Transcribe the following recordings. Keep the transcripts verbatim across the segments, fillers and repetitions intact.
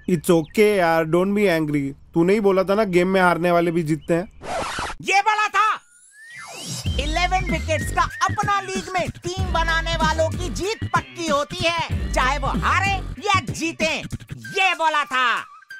It's okay यार, don't be angry. तू नहीं बोला था ना गेम में हारने वाले भी जीतते हैं? ये बोला था। इलेवन विकेट्स का अपना लीग में टीम बनाने वालों की जीत पक्की होती है, चाहे वो हारे या जीते। ये बोला था।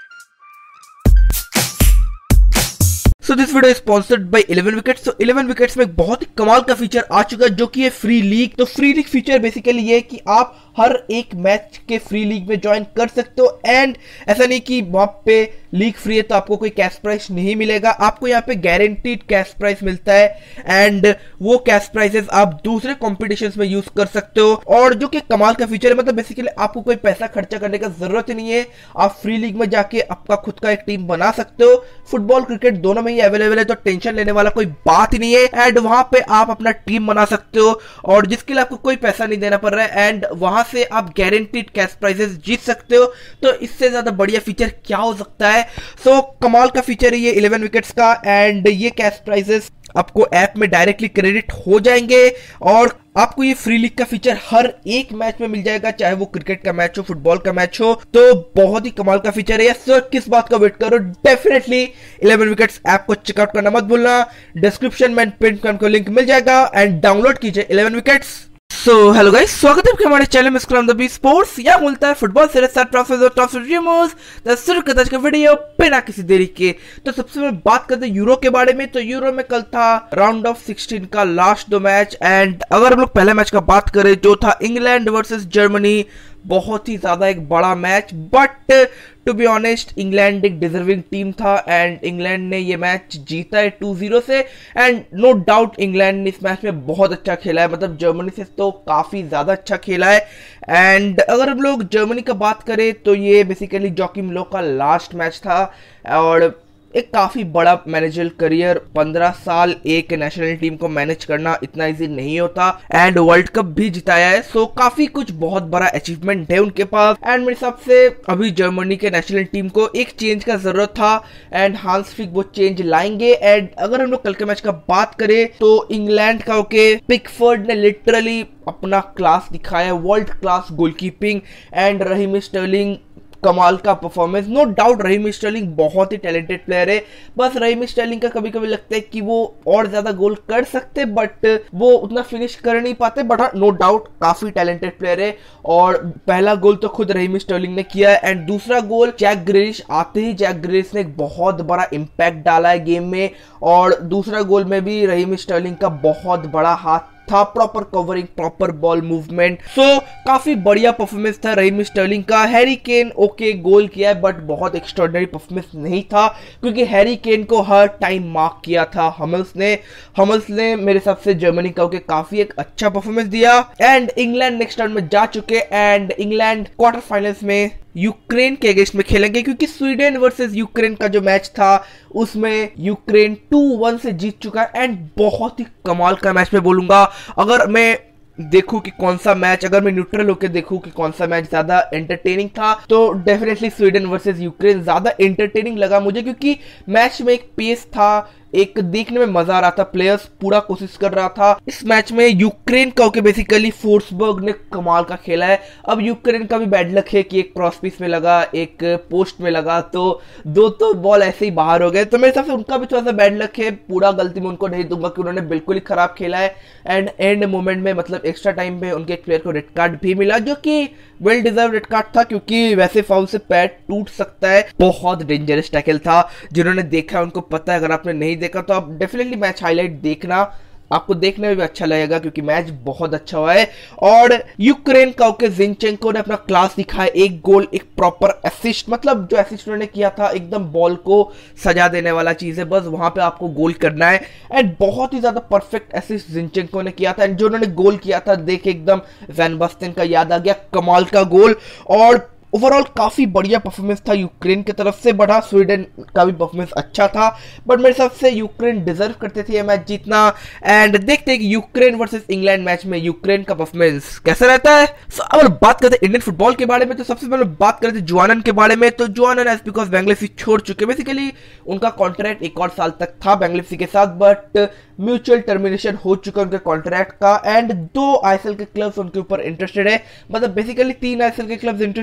So this video is sponsored by Eleven Wickets. तो इलेवन विकेट्स में एक बहुत ही कमाल का फीचर आ चुका है जो कि है फ्री लीग। तो फ्री लीग फीचर बेसिकली ये है कि आप हर एक मैच के फ्री लीग में ज्वाइन कर सकते हो। एंड ऐसा नहीं कि वहां पे लीग फ्री है तो आपको कोई कैश प्राइस नहीं मिलेगा, आपको यहाँ पे गारंटीड कैश प्राइस मिलता है। एंड वो कैश प्राइसेस आप दूसरे कॉम्पिटिशन्स में यूज कर सकते हो। और जो कि कमाल का फीचर है, मतलब बेसिकली आपको कोई पैसा खर्चा करने का जरूरत ही नहीं है। आप फ्री लीग में जाके आपका खुद का एक टीम बना सकते हो। फुटबॉल क्रिकेट दोनों में ही अवेलेबल है, तो टेंशन लेने वाला कोई बात ही नहीं है। एंड वहां पे आप अपना टीम बना सकते हो और जिसके लिए आपको कोई पैसा नहीं देना पड़ रहा है। एंड वहां से आप गारंटीड कैश प्राइजेस जीत सकते हो। तो इससे ज्यादा बढ़िया फीचर क्या हो सकता है। सो so, कमाल का फीचर है ये इलेवन विकेट्स का। एंड ये कैश प्राइजेस आपको ऐप में डायरेक्टली क्रेडिट हो जाएंगे और आपको ये फ्री लीग का फीचर हर एक मैच में मिल जाएगा, चाहे वो क्रिकेट का मैच हो, फुटबॉल का मैच हो। तो बहुत ही कमाल का फीचर है। सर किस बात का वेट करो, डेफिनेटली इलेवन विकेट्स ऐप को चेकआउट करना मत भूलना। डिस्क्रिप्शन में पिन को लिंक मिल जाएगा एंड डाउनलोड कीजिए Eleven Wickets. So hello guys, स्वागत है आपके हमारे चैनल में स्क्रैम द बी स्पोर्ट्स। यहाँ मिलता है फुटबॉल से साथ ट्रॉफीज और टॉप ड्रीमर्स। तो शुरू करते हैं वीडियो बिना किसी देरी के। तो सबसे पहले बात करते हैं यूरो के बारे में। तो यूरो में कल था राउंड ऑफ सिक्सटीन का लास्ट दो मैच। एंड अगर हम लोग पहले मैच का बात करें जो था इंग्लैंड वर्सेस जर्मनी, बहुत ही ज्यादा एक बड़ा match. But to be honest England एक डिजर्विंग टीम था एंड इंग्लैंड ने ये मैच जीता है टू जीरो से। एंड नो डाउट इंग्लैंड ने इस मैच में बहुत अच्छा खेला है, मतलब जर्मनी से तो काफी ज्यादा अच्छा खेला है। एंड अगर हम लोग जर्मनी का बात करें तो ये बेसिकली जोकिम लो का लास्ट मैच था और एक काफी बड़ा मैनेजर करियर, पंद्रह साल एक नेशनल टीम को मैनेज करना इतना इजी नहीं होता। एंड वर्ल्ड कप भी जिताया है, सो काफी कुछ बहुत बड़ा अचीवमेंट है उनके पास। एंड मेरे हिसाब से अभी जर्मनी के नेशनल टीम को एक चेंज का जरूरत था एंड हांस फ्लिक वो चेंज लाएंगे। एंड अगर हम लोग कल के मैच का बात करें तो इंग्लैंड का ओके पिकफोर्ड ने लिटरली अपना क्लास दिखाया, world class goalkeeping. And Raheem Sterling कमाल का performance. No doubt Raheem Sterling बहुत ही टैलेंटेड प्लेयर है, बस रहीम स्टर्लिंग का कभी कभी लगता है कि वो और ज्यादा गोल कर सकते बट वो उतना फिनिश कर नहीं पाते। बट हाँ, नो डाउट काफी टैलेंटेड प्लेयर है। और पहला गोल तो खुद रहीम स्टर्लिंग ने किया है एंड दूसरा गोल जैक ग्रिलिश आते ही जैक ग्रिलिश ने एक बहुत बड़ा इम्पैक्ट डाला है गेम में। और दूसरा गोल में भी रहीम स्टर्लिंग का बहुत बड़ा हाथ था, proper covering, proper ball movement. So काफी बढ़िया परफॉर्मेंस था रहीम स्टर्लिंग का। हैरी केन ओके गोल किया है बट बहुत एक्स्ट्राऑर्डिनरी परफॉर्मेंस नहीं था क्योंकि हैरी केन को हर टाइम मार्क किया था हमल्स ने। हमल्स ने मेरे हिसाब से जर्मनी का ओके काफी एक अच्छा परफॉर्मेंस दिया। एंड इंग्लैंड नेक्स्ट राउंड में जा चुके एंड इंग्लैंड क्वार्टर फाइनल्स में यूक्रेन के अगेंस्ट में खेलेंगे क्योंकि स्वीडन वर्सेस यूक्रेन का जो मैच था उसमें यूक्रेन टू वन से जीत चुका है। एंड बहुत ही कमाल का मैच मैं बोलूंगा। अगर मैं देखूं कि कौन सा मैच, अगर मैं न्यूट्रल होकर देखूं कि कौन सा मैच ज्यादा एंटरटेनिंग था तो डेफिनेटली स्वीडन वर्सेस यूक्रेन ज्यादा एंटरटेनिंग लगा मुझे, क्योंकि मैच में एक पेस था, एक देखने में मजा आ रहा था, प्लेयर्स पूरा कोशिश कर रहा था। इस मैच में यूक्रेन का ओके बेसिकली फोर्सबर्ग ने कमाल का खेला है। अब यूक्रेन का भी बैड लक है कि एक क्रॉस पीस में लगा, एक पोस्ट में लगा, तो दो तो बॉल ऐसे ही बाहर हो गए। तो मेरे हिसाब से उनका भी थोड़ा सा बैड लक है, पूरा गलती में उनको नहीं दूंगा कि उन्होंने बिल्कुल ही खराब खेला है। एंड एंड मोमेंट में मतलब एक्स्ट्रा टाइम में उनके एक प्लेयर को रेड कार्ड भी मिला जो कि वेल डिजर्व रेड कार्ड था क्योंकि वैसे फाउल से पैर टूट सकता है। बहुत डेंजरस टैकल था, जिन्होंने देखा उनको पता है। अगर आपने नहीं देखा तो आप डेफिनेटली मैच हाईलाइट देखना, आपको देखने में भी अच्छा लगेगा क्योंकि मैच बहुत अच्छा हुआ है। और यूक्रेन का ओके जिंचेंको ने अपना क्लास दिखाया, एक गोल एक प्रॉपर असिस्ट, मतलब जो असिस्ट उन्होंने किया था एकदम बॉल को सजा देने वाला चीज है, बस वहां पे आपको गोल करना है। एंड बहुत ही ज्यादा परफेक्ट असिस्ट जिंचेंको ने किया था। एंड जो उन्होंने गोल किया था देख एकदम वैन बस्टेन का याद आ गया, कमाल का गोल। और ओवरऑल काफी बढ़िया परफॉर्मेंस था यूक्रेन की तरफ से। बट हाँ, स्वीडन का भी परफॉर्मेंस अच्छा था बट मेरे हिसाब से यूक्रेन डिजर्व करते थे ये मैच जीतना। एंड देखते हैं कि यूक्रेन वर्सेस इंग्लैंड मैच में यूक्रेन का परफॉर्मेंस कैसा रहता है। so, अगर बात करते हैं इंडियन फुटबॉल के बारे में तो सबसे पहले बात करते हैं जुआनन के बारे में। तो जुआनन एज बिकॉज बेंगलुरु छोड़ चुके, बेसिकली उनका कॉन्ट्रैक्ट एक और साल तक था बेंगलुरु के साथ बट म्यूचुअल टर्मिनेशन हो चुका है उनके कॉन्ट्रैक्ट का। एंड दो आईएसएल के क्लब्स उनके ऊपर इंटरेस्टेड है, मतलब बेसिकली तीन आईएसएल के क्लब्स इंटरेस्टेड है बट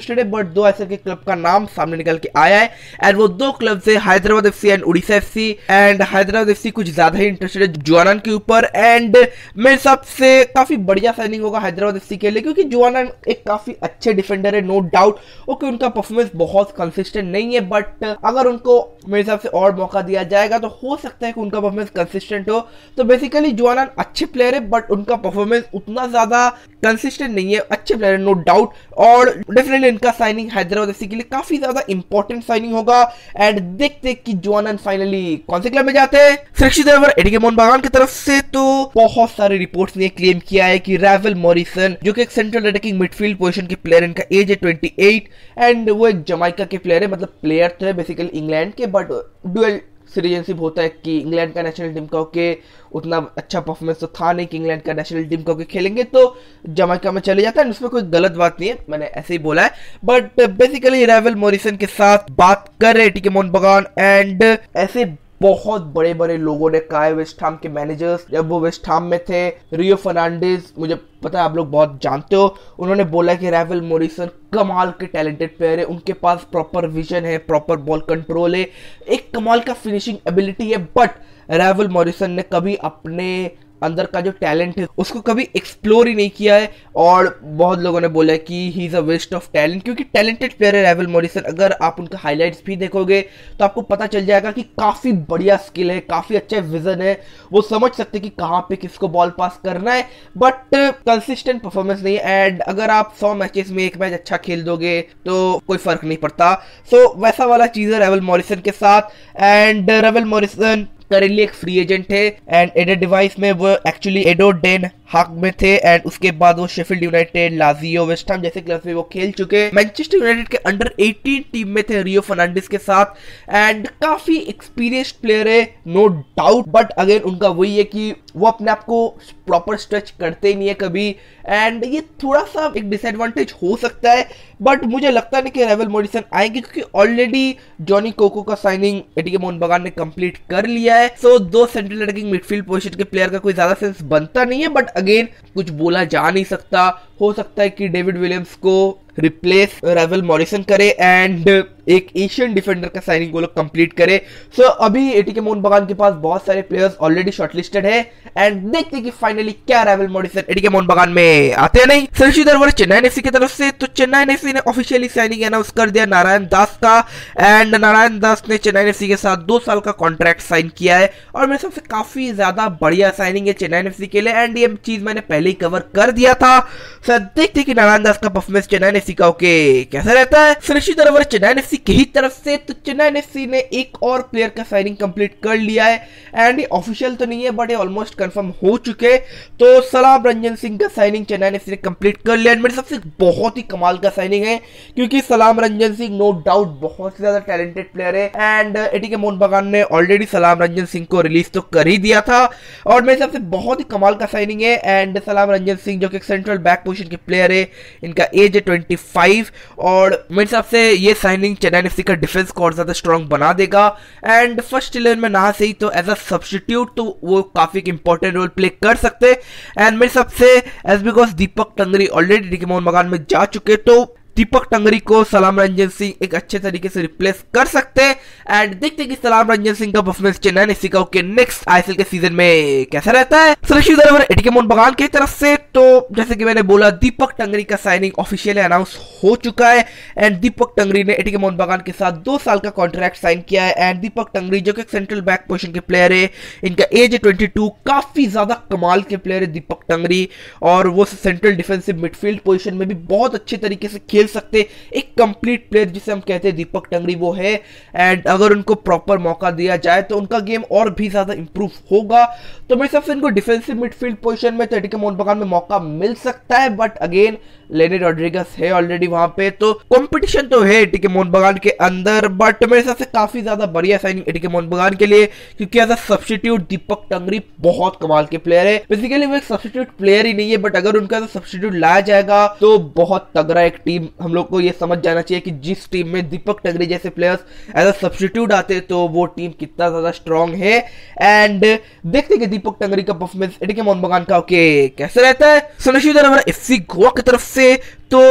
बट दो ऐसे के क्लब का नाम सामने निकल के आया है एंड वो दो क्लब है Hyderabad FC and Orissa FC. And Hyderabad FC कुछ ज्यादा ही इंटरेस्टेड है जुआनन के ऊपर एंड मेरे हिसाब से काफी बढ़िया साइनिंग होगा हैदराबाद एफसी के लिए, क्योंकि जुआनन एक काफी अच्छे डिफेंडर है, नो डाउट। ओके, उनका परफॉर्मेंस बहुत कंसिस्टेंट नहीं है, बट अगर उनको मेरे हिसाब से और मौका दिया जाएगा तो हो सकता है कि उनका परफॉर्मेंस कंसिस्टेंट हो। तो बेसिकली जुआनन अच्छे प्लेयर है बट उनका परफॉर्मेंस उतना ज्यादा कंसिस्टेंट नहीं है, अच्छे प्लेयर है नो डाउट। और डेफिनेटली इनका साइनिंग हैदराबाद एफसी के लिए काफी ज्यादा इंपॉर्टेंट साइनिंग होगा एंड देखते कि जुआनन फाइनली कौन से क्लब में जाते हैं। सुरक्षित एटीके मोहन बागान की तरफ से तो बहुत सारे रिपोर्ट्स ने क्लेम किया है कि रावेल मॉरिसन जो कि एक सेंट्रल अटैकिंग मिडफील्ड पोजीशन के प्लेयर, इनका एज है अट्ठाईस एंड वो एक जमाइका के प्लेयर है, मतलब प्लेयर तो है बेसिकली इंग्लैंड के बट डुअल सिटीजनशिप होता है कि इंग्लैंड का नेशनल टीम का होके उतना अच्छा परफॉर्मेंस तो था नहीं कि इंग्लैंड का नेशनल टीम का होके खेलेंगे तो जमाइका में चले जाता है, उसमें कोई गलत बात नहीं है, मैंने ऐसे ही बोला है। बट बेसिकली रावेल मॉरिसन के साथ बात कर रहे टीके मोहन बागान एंड ऐसे बहुत बड़े बड़े लोगों ने कहा है, वेस्ट हैम के मैनेजर्स जब वो वेस्ट हैम में थे, रियो फर्नांडिस, मुझे पता है आप लोग बहुत जानते हो, उन्होंने बोला कि रावेल मॉरिसन कमाल के टैलेंटेड प्लेयर है, उनके पास प्रॉपर विजन है, प्रॉपर बॉल कंट्रोल है, एक कमाल का फिनिशिंग एबिलिटी है। बट रावेल मॉरिसन ने कभी अपने अंदर का जो टैलेंट है उसको कभी एक्सप्लोर ही नहीं किया है और बहुत लोगों ने बोला कि he is a waste of talent, क्योंकि टैलेंटेड प्लेयर है रावेल मॉरिसन। अगर आप उनका हाइलाइट्स भी देखोगे तो आपको पता चल जाएगा कि काफी बढ़िया स्किल है, काफी अच्छा विजन है, वो समझ सकते कि कहां पे किसको बॉल पास करना है, बट कंसिस्टेंट परफॉर्मेंस नहीं है। एंड अगर आप सौ मैचेस में एक मैच अच्छा खेल दोगे तो कोई फर्क नहीं पड़ता। सो so, वैसा वाला चीज है रावेल मॉरिसन के साथ। एंड रावेल मॉरिसन करेंटली एक फ्री एजेंट है एंड एडेड डिवाइस में वो एक्चुअली एडो डेन हाक में थे एंड उसके बाद वो Sheffield United, Lazio, West Ham जैसे क्लब में वो खेल चुके। मैनचेस्टर यूनाइटेड के अंडर अठारह टीम में थे रियो फर्नांडिस के साथ एंड काफी एक्सपीरियंस्ड प्लेयर है नो डाउट, बट अगेन उनका वही है कि वो अपने आप को प्रॉपर स्ट्रेच करते ही नहीं है कभी एंड ये थोड़ा सा एक डिसएडवांटेज हो सकता है। बट मुझे लगता नहीं कि रावेल मॉरिसन आएंगे क्योंकि ऑलरेडी जॉनी कोको का साइनिंग एटीके मोहन बागान ने कंप्लीट कर लिया है। सो so, दो सेंट्रल अटैकिंग मिडफील्ड पोजीशन के प्लेयर का कोई ज्यादा सेंस बनता नहीं है, बट अगेन कुछ बोला जा नहीं सकता, हो सकता है कि डेविड विलियम्स को रिप्लेस रावेल मॉरिसन करे एंड एक एशियन डिफेंडर का साइनिंग वो लोग कंप्लीट करे। सो so, अभी एटीके मोहन बागान के पास बहुत सारे प्लेयर्स ऑलरेडी शॉर्टलिस्टेड है एंड देखते हैं कि फाइनली क्या रावेल मॉरिसन एटीके मोहन बागान में आते हैं नहीं। सर्शी दरबार चेन्नई एफसी की तरफ से तो चेन्नई एफसी ने ऑफिशियली साइनिंग अनाउंस कर दिया नारायण दास का एंड नारायण दास ने चेन्नई एफसी के साथ दो साल का कॉन्ट्रैक्ट साइन किया है और मेरे सबसे काफी ज्यादा बढ़िया साइनिंग है चेन्नई एफसी के लिए एंड ये चीज मैंने पहले ही कवर कर दिया था। सर देखते कि नारायण दास का परफॉर्मेंस चेन्नई एफसी का ओके कैसा रहता है। सुनिश्चित तौर पर चेन्नई एफसी की ही तरफ से तो चेन्नई एफसी ने एक और प्लेयर का साइनिंग कंप्लीट कर लिया है एंड ये ऑफिशियल तो नहीं है बट ये ऑलमोस्ट कंफर्म हो चुके। तो सलाम रंजन सिंह का साइनिंग चेन्नई एफसी ने कंप्लीट कर लिया। मेरे सबसे बहुत ही कमाल का साइनिंग है क्योंकि सलाम रंजन सिंह नो डाउट बहुत ज्यादा टैलेंटेड प्लेयर है एंड एटीके मोहन बागान ने ऑलरेडी सलाम रंजन सिंह को रिलीज तो कर ही दिया था और मेरे सबसे बहुत ही कमाल का साइनिंग है। एंड सलाम रंजन सिंह जो कि सेंट्रल बैक पोजीशन के प्लेयर है, इनका एज है पच्चीस और मेरे हिसाब से ये साइनिंग चेन्नई एफसी का डिफेंस को और ज्यादा स्ट्रॉन्ग बना देगा एंड फर्स्ट इलेवन में ना से ही तो एज अ सब्स्टिट्यूट तो वो काफी इंपॉर्टेंट रोल प्ले कर सकते एंड मेरे हिसाब से एज बिकॉज दीपक टंगरी ऑलरेडी एटीके मोहन बागान में जा चुके तो दीपक टंगरी को सलाम रंजन सिंह एक अच्छे तरीके से रिप्लेस कर सकते हैं एंड देखते हैं कि सलाम रंजन सिंह का परफॉर्मेंस चेन्नई एफसी का ओके नेक्स्ट आईएसएल के सीजन में कैसा रहता है। सुरक्षित एटीके मोहन बागान की तरफ से तो जैसे कि मैंने बोला दीपक टंगरी का साइनिंग ऑफिशियली अनाउंस हो चुका है एंड दीपक टंगरी ने एटीके मोहन बागान के साथ दो साल का कॉन्ट्रैक्ट साइन किया है एंड दीपक टंगरी जो कि सेंट्रल बैक पोजीशन के प्लेयर है, इनका एज है बाईस, काफी ज्यादा कमाल के प्लेयर है दीपक टंगरी और वो सेंट्रल डिफेंसिव मिडफील्ड पोजीशन में भी बहुत अच्छे तरीके से खेल सकते। एक कंप्लीट प्लेयर जिसे हम कहते हैं दीपक टंगरी वो है एंड अगर उनको प्रॉपर मौका दिया जाए तो उनका गेम और भी ज्यादा इंप्रूव होगा। तो मेरे हिसाब से इनको डिफेंसिव मिडफील्ड पोजीशन में तो एटीके मोहन बागान में मौका मिल सकता है बट अगेन लेनी रॉड्रिगस है ऑलरेडी वहां पे तो कंपटीशन तो है एटीके मोहन बागान के अंदर। बट मेरे हिसाब से काफी ज्यादा बढ़िया साइनिंग एटीके मोहन बागान के लिए क्योंकि एज अ सब्स्टिट्यूट दीपक टंगरी बहुत कमाल के प्लेयर है। बेसिकली वो एक सब्स्टिट्यूट प्लेयर ही नहीं है बट अगर उनका सब्स्टिट्यूट लाया जाएगा तो बहुत तगड़ा एक टीम हम लोग को ये समझ जाना चाहिए कि जिस टीम में दीपक टंगरी जैसे प्लेयर्स एज अ सब्स्टिट्यूट आते तो वो टीम कितना ज्यादा स्ट्रांग है एंड देखते कि दीपक टंगरी का परफॉर्मेंस एटीके मोहन बागान का ओके कैसे रहता है। सुनिश्चित एफसी गोवा की तरफ से तो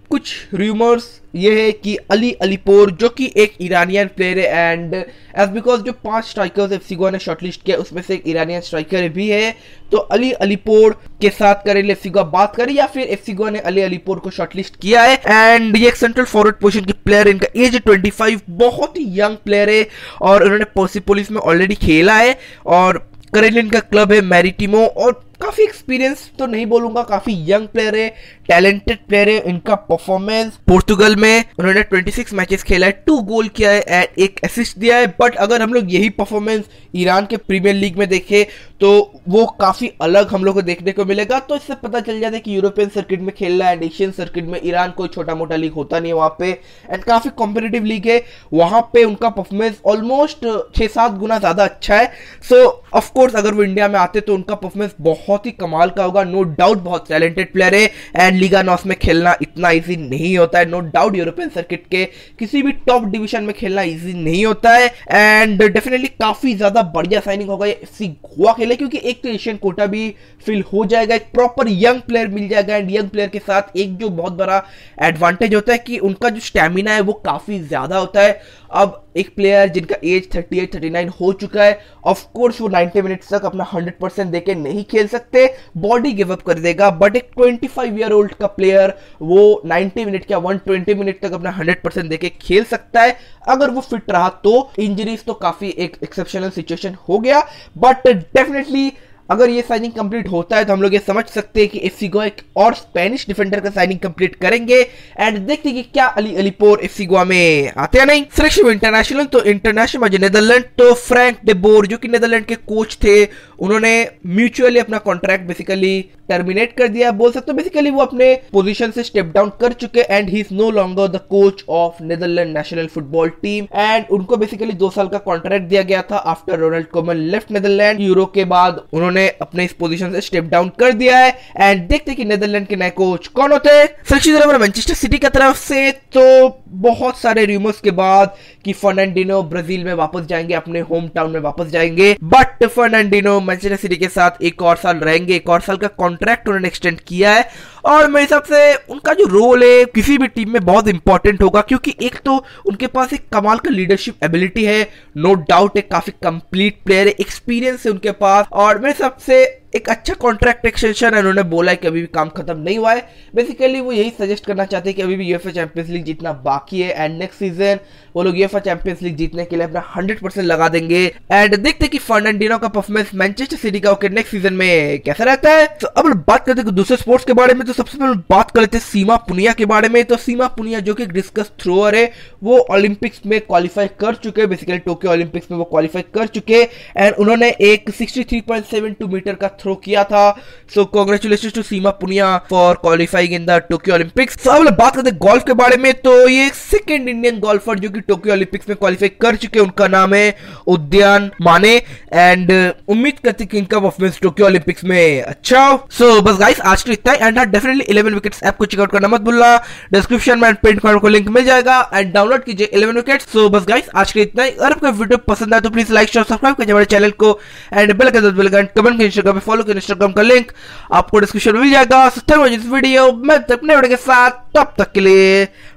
कुछ रूमर्स ये है कि अली अलीपोर जो कि एक ईरानियन प्लेयर है एंड एज बिकॉज जो पांच स्ट्राइकर्स एफसी गोवा ने शॉर्टलिस्ट किया उसमें से एक ईरानियन स्ट्राइकर भी है, तो अली अलीपोर के साथ करेंगे एफसी गोवा बात करें या फिर एफसी गोवा ने अली अलीपोर को शॉर्टलिस्ट किया है। एंड ये एक सेंट्रल फॉरवर्ड पोजीशन के प्लेयर, इनका एज पच्चीस, बहुत ही यंग प्लेयर है और उन्होंने पर्सिपोलिस में ऑलरेडी खेला है और करेंटली इनका क्लब है मैरिटिमो और काफी एक्सपीरियंस तो नहीं बोलूंगा, काफी यंग प्लेयर है, टैलेंटेड प्लेयर है। इनका परफॉर्मेंस पोर्तुगल में उन्होंने छब्बीस मैचेस खेला है, टू गोल किया है एंड एक असिस्ट दिया है। बट अगर हम लोग यही परफॉर्मेंस ईरान के प्रीमियर लीग में देखें तो वो काफी अलग हम लोग को देखने को मिलेगा। तो इससे पता चल जाता है कि यूरोपियन सर्किट में खेल रहा है एंड एशियन सर्किट में ईरान कोई छोटा मोटा लीग होता नहीं है वहां पे एंड काफी कॉम्पिटिटिव लीग है, वहां पे उनका परफॉर्मेंस ऑलमोस्ट छह सात गुना ज्यादा अच्छा है। सो ऑफकोर्स अगर वो इंडिया में आते तो उनका परफॉर्मेंस बहुत ही कमाल का होगा, नो डाउट बहुत टैलेंटेड प्लेयर है एंड लीगा नॉस में खेलना इतना इजी नहीं होता है, नो डाउट यूरोपियन सर्किट के किसी भी टॉप डिवीजन में खेलना इजी नहीं होता है एंड डेफिनेटली काफी ज्यादा बढ़िया साइनिंग होगा ये एफसी गोवा के लिए, क्योंकि एक तो एशियन कोटा भी फिल हो जाएगा, एक प्रॉपर यंग प्लेयर मिल जाएगा एंड यंग प्लेयर के साथ एक जो बहुत बड़ा एडवांटेज होता है कि उनका जो स्टैमिना है वो काफी ज्यादा होता है। अब एक प्लेयर जिनका एज अड़तीस उनतालीस हो चुका है, ऑफ कोर्स वो नब्बे मिनट्स तक अपना हंड्रेड परसेंट देके नहीं खेल सकते, बॉडी गिव अप कर देगा, बट एक पच्चीस ईयर ओल्ड का प्लेयर वो नब्बे मिनट या एक सौ बीस मिनट तक अपना हंड्रेड परसेंट देके खेल सकता है अगर वो फिट रहा। तो इंजरीज तो काफी एक एक्सेप्शनल सिचुएशन हो गया, बट डेफिनेटली अगर ये साइनिंग कंप्लीट होता है तो हम लोग ये समझ सकते हैं कि एफसी गोवा एक और स्पेनिश डिफेंडर का साइनिंग कंप्लीट करेंगे एंड देखते हैं कि क्या अली अलीपोर एफसी गोवा में आते हैं नहीं। सिलेक्शन इंटरनेशनल तो इंटरनेशनल में नेदरलैंड तो फ्रैंक डे बोर जो कि नेदरलैंड के कोच थे, उन्होंने म्यूचुअली अपना कॉन्ट्रैक्ट बेसिकली टर्मिनेट कर दिया, बोल सकते हो बेसिकली वो अपने पोजीशन से स्टेप डाउन कर चुके and he is no longer the coach of Netherland national football team and उनको बेसिकली दो साल का कॉन्ट्रैक्ट दिया गया था after Ronald Koeman left Netherland Euro के बाद उन्होंने अपने इस पोजीशन से स्टेप डाउन कर दिया है एंड देखते कि नेदरलैंड के नए कोच कौन होते हैं। सिलेक्शन मैनचेस्टर सिटी की तरफ से तो बहुत सारे रूमर्स के बाद कि फर्नांडिनो ब्राजील में वापस जाएंगे, अपने होम टाउन में वापस जाएंगे, बट फर्नांडिनो मैनचेस्टर सिटी के साथ एक और साल रहेंगे, एक और साल का कॉन्ट्रैक्ट उन्होंने एक्सटेंड किया है और मेरे हिसाब से उनका जो रोल है किसी भी टीम में बहुत इंपॉर्टेंट होगा, क्योंकि एक तो उनके पास एक कमाल का लीडरशिप एबिलिटी है, नो डाउट है, काफी कंप्लीट प्लेयर है, एक्सपीरियंस है उनके पास और मेरे हिसाब से एक अच्छा कॉन्ट्रैक्ट एक्सटेंशन है। उन्होंने बोला है कि अभी भी काम खत्म नहीं हुआ है, बेसिकली वो यही सजेस्ट करना चाहते हैं कि अभी भी यूएफए चैंपियंस लीग जीतना बाकी है एंड नेक्स्ट सीजन वो लोग यूएफए चैंपियंस लीग जीतने के लिए अपना हंड्रेड परसेंट लगा देंगे एंड देखते हैं कि फर्नांडिनो का परफॉर्मेंस मैनचेस्टर सिटी का नेक्स्ट सीजन में कैसा रहता है। तो अब बात करते हैं दूसरे स्पोर्ट्स के बारे में, तो सबसे पहले बात कर लेते हैं सीमा पुनिया के बारे में। तो सीमा पुनिया जो कि डिस्कस थ्रोअर है, वो ओलंपिक्स में क्वालिफाई कर चुके, बेसिकली टोक्यो ओलंपिक्स में वो क्वालिफाई कर चुके एंड उन्होंने एक sixty three point seven two meter का थ्रो किया था। So congratulations to Seema Punia for qualifying in the Tokyo Olympics. तो अब बात करते हैं गोल्फ के बारे में, तो ये सेकंड इंडियन गोल्फर जो कि टोक्यो ओलंपिक्स में क्वालिफाई कर चुके, उनका नाम है उद्यान माने एंड उम्मीद करते हैं कि इनका परफॉर्मेंस टोक्यो ओलंपिक्स में अच्छा हो। सो बस गाइस आज के इतना ही and definitely Eleven Wickets app को चेकआउट करना मत भूलना, डिस्क्रिप्शन में पिन कमेंट को लिंक मिल जाएगा एंड डाउनलोड कीजिए इलेवन विकेट्स। सो बस गाइस आज के इतना ही, अगर आपको वीडियो पसंद आए तो प्लीज लाइक शेयर सब्सक्राइब कीजिए हमारे चैनल को एंड बेल आइकन दबाइए एंड कमेंट कीजिए, इंस्टाग्राम पे फॉलो कीजिए, इंस्टाग्राम का लिंक आपको डिस्क्रिप्शन में मिल जाएगा। So thank you for this video, मैं अपने वीडियो के साथ, तब तक के लिए